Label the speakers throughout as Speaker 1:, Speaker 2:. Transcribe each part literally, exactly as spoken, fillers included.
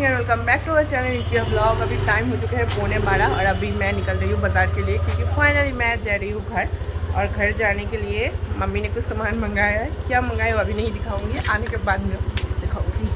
Speaker 1: And welcome back to our channel India blog. अभी टाइम हो चुका है पौने बारह और अभी मैं निकल रही हूँ बाज़ार के लिए क्योंकि फाइनली मैं जा रही हूँ घर। और घर जाने के लिए मम्मी ने कुछ सामान मंगाया है। क्या मंगाया है अभी नहीं दिखाऊंगी, आने के बाद में दिखाऊंगी।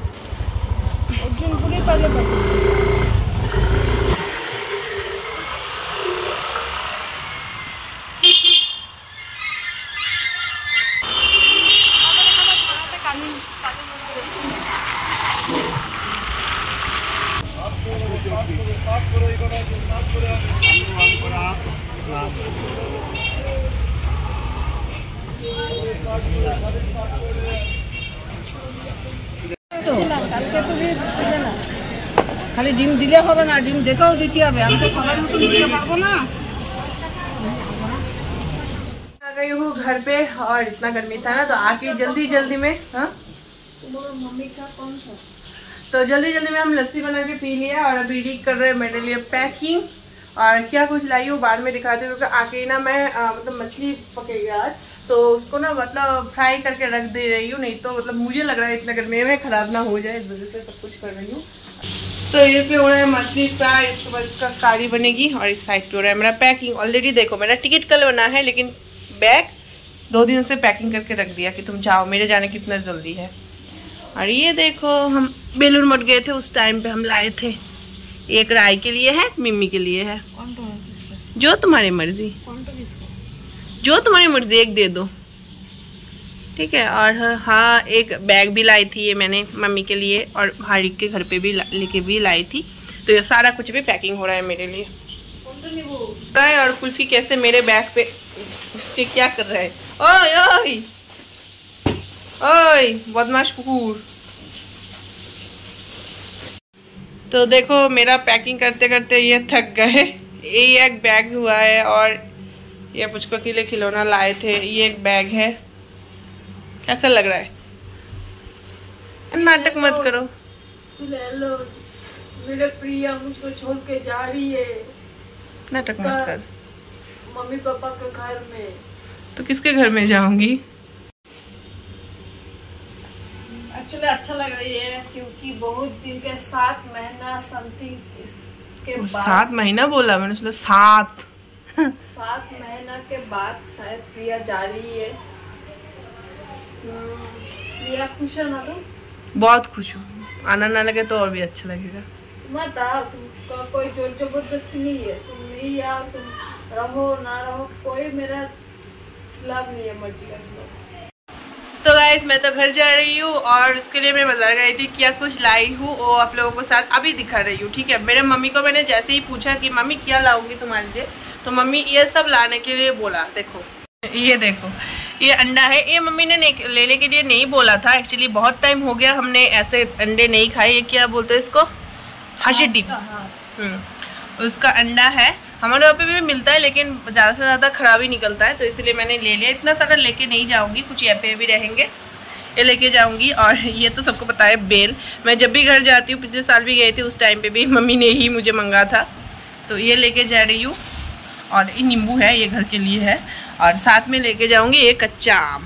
Speaker 2: খালি ডিম দিলে হবে না, ডিম দেখেও দিতে হবে। আমি তো সবার মতো দিতে পারবো ना।
Speaker 1: आ गई हूँ घर पे और इतना गर्मी था ना तो आके जल्दी जल्दी में हाँ
Speaker 2: मम्मी का कौन सा
Speaker 1: तो जल्दी जल्दी में हम लस्सी बना के पी लिया और अभी रीड कर रहे हैं मेरे लिए पैकिंग। और क्या कुछ लाई हूँ बाद में दिखाते हुए क्योंकि आके ना मैं आ, मतलब मछली पकेगी आज तो उसको ना मतलब फ्राई करके रख दे रही हूँ, नहीं तो मतलब मुझे लग रहा है इतना गर्मी में खराब ना हो जाए, इस वजह से सब कुछ कर रही हूँ। तो ये पे हो रहा है मछली फ्राई, इसके बाद इसका कारी बनेगी और इस साइड पे हो रहा है मेरा पैकिंग। ऑलरेडी देखो मेरा टिकट कल बना है लेकिन बैग दो दिन से पैकिंग करके रख दिया कि तुम जाओ, मेरे जाने कितना जल्दी है। और ये देखो हम बेलूर मठ गए थे उस टाइम पे हम लाए थे, एक राय के लिए है, मिम्मी के लिए है, जो तुम्हारी मर्जी, जो तुम्हारी मर्जी एक दे दो, ठीक है। और हाँ एक बैग भी लाई थी ये मैंने मम्मी के लिए और भारी के घर पे भी लेके भी लाई थी। तो ये सारा कुछ भी पैकिंग हो रहा है मेरे लिए। और कुल्फी कैसे मेरे बैग पे उसके क्या कर रहा है, ओए ओए ओए बदमाश कुकुर। तो देखो मेरा पैकिंग करते करते ये थक गए। ये एक बैग हुआ है और ये मुझको अकेले खिलौना लाए थे, ये एक बैग है। कैसा लग रहा है? नाटक मत करो।
Speaker 2: हेलो मेरे प्रिया मुझको छोड़ के जा रही है,
Speaker 1: नाटक मत कर।
Speaker 2: मम्मी पापा के घर में।
Speaker 1: तो किसके घर में जाऊंगी?
Speaker 2: एक्चुअली अच्छा लग रही है क्योंकि बहुत दिन के सात महीना समथिंग इसके बाद,
Speaker 1: सात महीना बोला मैंने, सोचा सात
Speaker 2: सात महीना के बाद शायद प्रिया जा रही है। प्रिया खुश है ना? तुम?
Speaker 1: बहुत खुश हूँ, आना ना लगे तो और भी अच्छा लगेगा।
Speaker 2: मत आओ, तुमका कोई जोर जबरदस्ती नहीं है, तुम नहीं आओ, तुम रहो ना रहो कोई मेरा खिलाफ नहीं है, मर्जी का।
Speaker 1: तो गाइस मैं तो घर जा रही हूँ और उसके लिए मैं बाजार गई थी, क्या कुछ लाई हूँ वो आप लोगों को साथ अभी दिखा रही हूँ, ठीक है। मेरे मम्मी को मैंने जैसे ही पूछा कि मम्मी क्या लाऊंगी तुम्हारे लिए, तो मम्मी ये सब लाने के लिए बोला। देखो ये देखो ये अंडा है, ये मम्मी ने लेने के लिए नहीं बोला था, एक्चुअली बहुत टाइम हो गया हमने ऐसे अंडे नहीं खाए। ये क्या बोलते हैं इसको, हाशी डिप, उसका अंडा है। हमारे वहाँ पे भी मिलता है लेकिन ज़्यादा से ज़्यादा खराब ही निकलता है, तो इसलिए मैंने ले लिया। इतना सारा लेके नहीं जाऊँगी, कुछ यहाँ पे भी रहेंगे, ये लेके जाऊँगी। और ये तो सबको पता है बेल, मैं जब भी घर जाती हूँ, पिछले साल भी गई थी उस टाइम पे भी मम्मी ने ही मुझे मंगा था, तो ये लेके जा रही हूँ। और ये नींबू है, ये घर के लिए है। और साथ में लेके जाऊँगी एक कच्चा आम।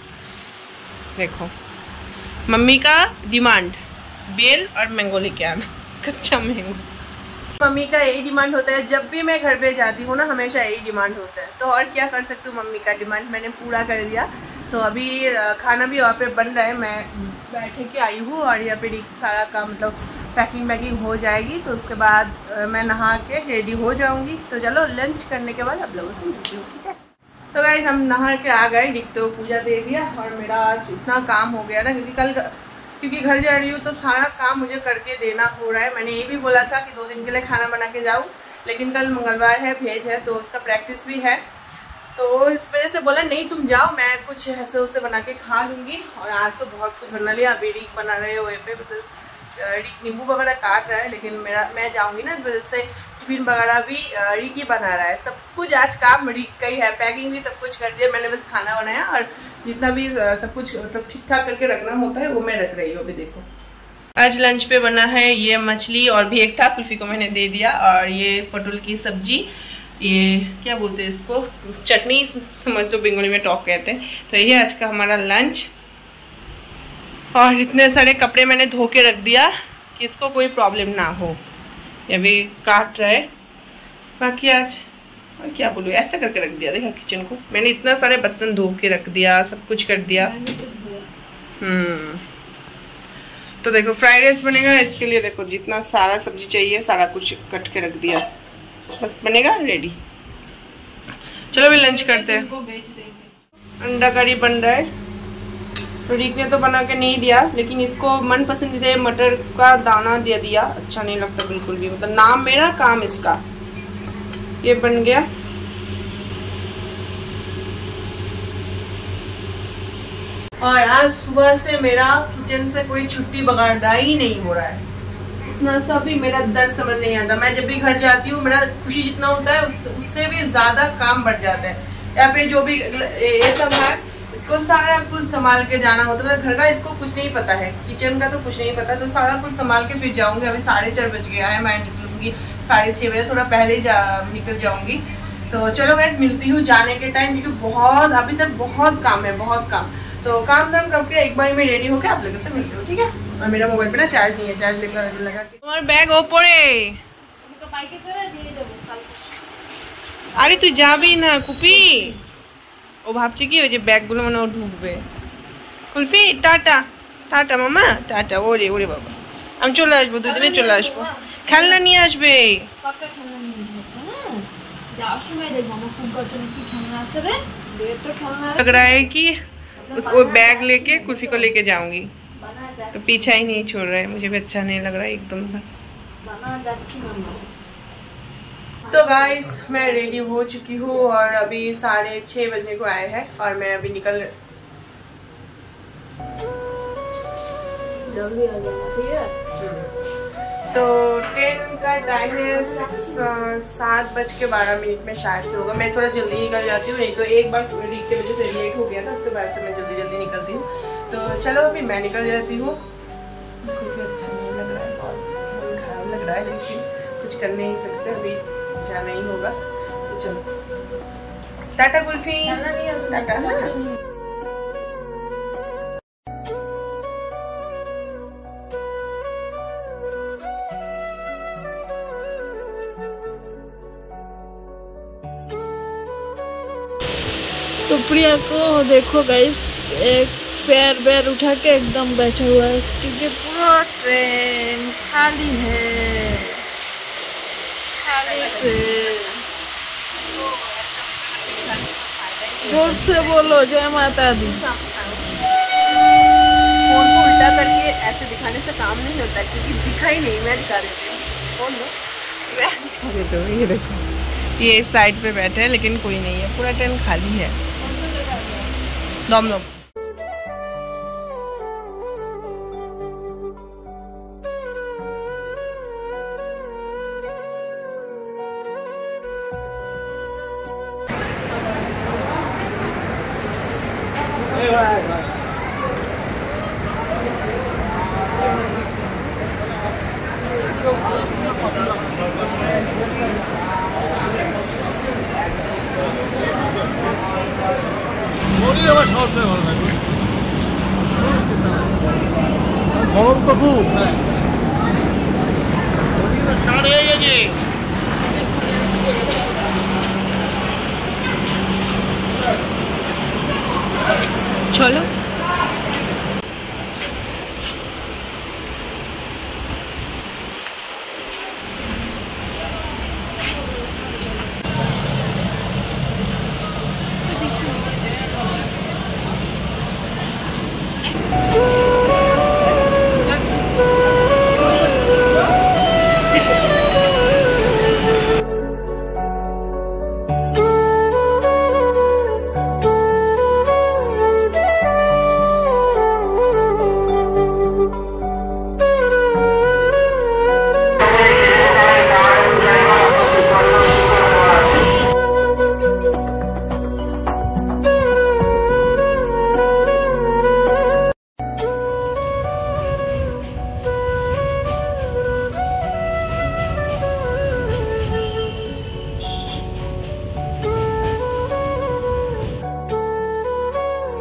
Speaker 1: देखो मम्मी का डिमांड बेल और मैंगो लेके आना, कच्चा मैंगो। मम्मी का यही डिमांड होता है, जब भी मैं घर पे जाती हूँ ना हमेशा यही डिमांड होता है। तो और क्या कर सकती हूँ, मम्मी का डिमांड मैंने पूरा कर दिया। तो अभी खाना भी वहाँ पे बन रहा है, मैं बैठे के आई हूँ और यहाँ पे सारा काम मतलब पैकिंग वैकिंग हो जाएगी, तो उसके बाद मैं नहा के रेडी हो जाऊँगी। तो चलो लंच करने के बाद आप लोगों से मिलती हूँ, ठीक है। तो गाइस हम नहा के आ गए, रिक तो पूजा दे दिया और मेरा आज इतना काम हो गया ना क्योंकि कल क्योंकि घर जा रही हूँ तो सारा काम मुझे करके देना हो रहा है। मैंने ये भी बोला था कि दो दिन के लिए खाना बना के जाऊँ, लेकिन कल मंगलवार है, भेज है, तो उसका प्रैक्टिस भी है, तो इस वजह से बोला नहीं तुम जाओ, मैं कुछ ऐसे उसे बना के खा लूँगी। और आज तो बहुत कुछ बना लिया। अभी रिक बना रहे हो पे, मतलब रिक नींबू वगैरह काट रहा है, लेकिन मेरा मैं जाऊँगी ना, इस वजह से टिफिन वगैरह भी रिक ही बना रहा है। सब कुछ आज काम रिक का ही है, पैकिंग भी सब कुछ कर दिया मैंने, बस खाना बनाया और जितना भी सब कुछ मतलब ठीक ठाक करके रखना होता है वो मैं रख रही हूँ। अभी देखो आज लंच पे बना है ये मछली और भी एक था, कुल्फी को मैंने दे दिया, और ये पटुल की सब्जी, ये क्या बोलते हैं इसको, चटनी समझ लो, बंगाली में टॉक कहते हैं। तो ये आज का हमारा लंच। और इतने सारे कपड़े मैंने धो के रख दिया कि इसको कोई प्रॉब्लम ना हो। अभी काट रहा है। बाकी आज और क्या बोलूँ, ऐसा करके रख दिया देखा किचन को मैंने, इतना सारे बर्तन धो के रख दिया, सब कुछ कर दिया। हम्म तो देखो फ्राइड राइस बनेगा, इसके लिए देखो जितना सारा सब्जी चाहिए सारा कुछ कट के रख दिया, बस बनेगा रेडी। चलो अभी लंच करते हैं। अंडा करी बन रहा है। तो रीक ने तो बना के नहीं दिया, लेकिन इसको मन पसंदीदा मटर का दाना दे दिया। अच्छा नहीं लगता बिल्कुल भी, मतलब नाम मेरा काम इसका। ये बन गया। और आज सुबह से मेरा किचन से कोई छुट्टी बगाड़ा ही नहीं हो रहा है। इतना सा भी मेरा दर्द समझ नहीं आता। मैं जब भी घर जाती हूँ मेरा खुशी जितना होता है उससे भी ज्यादा काम बढ़ जाता है। या फिर जो भी ये सब है इसको सारा कुछ संभाल के जाना होता है। घर का इसको कुछ नहीं पता है, किचन का तो कुछ नहीं पता, तो सारा कुछ संभाल के फिर जाऊंगी। अभी साढ़े चार बज गया है, मैं निकलूंगी साढ़े छह बजे, थोड़ा पहले ही जा निकल जाऊंगी। तो चलो गाइस मिलती हूँ जाने के टाइम, क्योंकि बहुत अभी तक बहुत काम है, बहुत काम। तो काम काम करके एक बार मैं रेडी होकर आप लोगों से मिलती हूँ, ठीक है। और मेरा मोबाइल पे ना चार्ज नहीं है, चार्ज लेकर लगा के তোমার ব্যাগ ওপরে। আরে তুই যাবি না কুপি, ও ভাবছে কি ওই যে ব্যাগগুলো মানে ও ঢুকবে। কুলফি টাটা টাটা মামা টাটা। ওরে ওরে বাবা, আমি চলে আসবো, দুদিনে চলে আসবো। খেলনা নিয়ে আসবে। लग रहा है कि उसको बैग लेके कुल्फी को लेके जाऊंगी, तो पीछा ही नहीं छोड़ रहा है। मुझे भी अच्छा नहीं लग रहा है एकदम। तो गाइस मैं रेडी हो चुकी हूँ और अभी साढ़े छः बजने को आए हैं और मैं अभी निकल
Speaker 2: जल्दी आ जाना, ठीक है।
Speaker 1: तो ट्रेन का टाइम है सात बज के बारह मिनट में शायद से होगा। मैं थोड़ा जल्दी निकल जाती हूँ, नहीं तो एक बार रीक के वजह से लेट हो गया था, उसके बाद से मैं जल्दी जल्दी निकलती हूँ। तो चलो अभी मैं निकल जाती हूँ। कुछ अच्छा नहीं लग रहा है, बहुत खराब लग रहा है, लेकिन कुछ कर नहीं सकते, अभी जाना ही होगा। तो चलो टाटा कुल्फी, टाटा।
Speaker 2: तो प्रिया को देखो गाइस, एक पैर पैर उठा के एकदम बैठा हुआ है, क्योंकि पूरा ट्रेन खाली है, खाली ट्रेन। जोर से बोलो जय माता दी।
Speaker 1: फोन को उल्टा करके ऐसे दिखाने से काम नहीं होता, क्योंकि दिखा ही नहीं। मैं दिखा रही हूँ, फोन लो, मैं दिखा देती हूँ। ये देखो, ये इस साइड पे बैठे हैं, लेकिन कोई नहीं है, पूरा ट्रेन खाली है। दम
Speaker 3: গরম তো খুব স্টার্ট হয়ে গেছে।
Speaker 1: চলো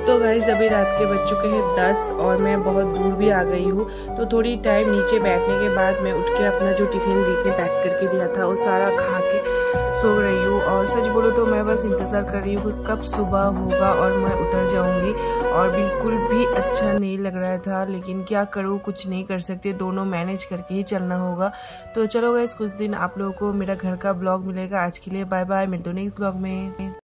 Speaker 1: तो गाइस अभी रात के बज चुके हैं दस और मैं बहुत दूर भी आ गई हूँ। तो थोड़ी टाइम नीचे बैठने के बाद मैं उठ के अपना जो टिफिन रीत ने पैक करके दिया था वो सारा खा के सो रही हूँ। और सच बोलो तो मैं बस इंतज़ार कर रही हूँ कि कब सुबह होगा और मैं उतर जाऊँगी। और बिल्कुल भी अच्छा नहीं लग रहा था, लेकिन क्या करूँ, कुछ नहीं कर सकते, दोनों मैनेज करके ही चलना होगा। तो चलो गाइस कुछ दिन आप लोगों को मेरा घर का ब्लॉग मिलेगा। आज के लिए बाय बाय, मिलते हैं नेक्स्ट ब्लॉग में।